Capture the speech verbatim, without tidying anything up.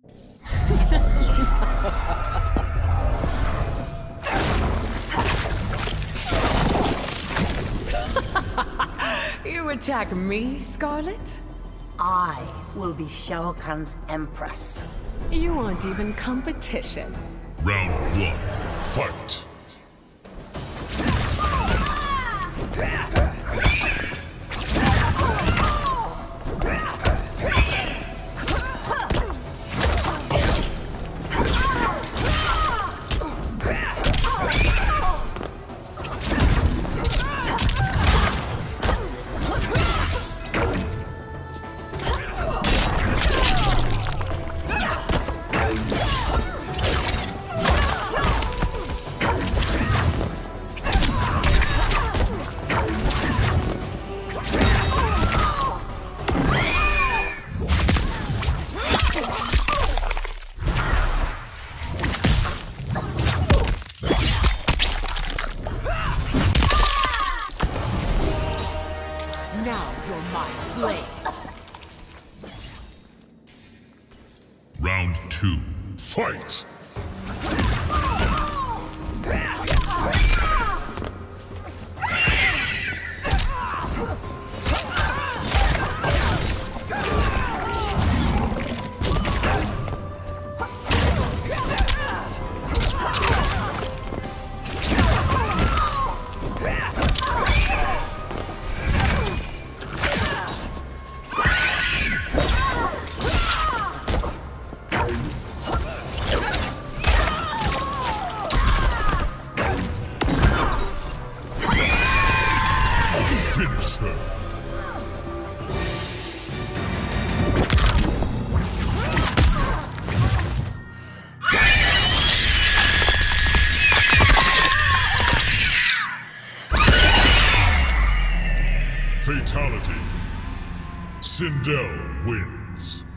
You attack me, Skarlet? I will be Shao Kahn's Empress. You aren't even competition. Round one, fight! Now you're my slave. Round two, fight! Finish her! Fatality. Sindel wins.